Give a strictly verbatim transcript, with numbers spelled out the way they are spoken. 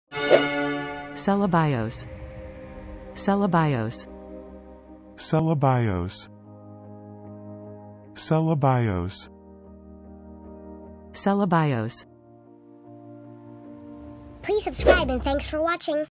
Cellobiose. Cellobiose. Cellobiose. Cellobiose. Cellobiose. Please subscribe and thanks for watching.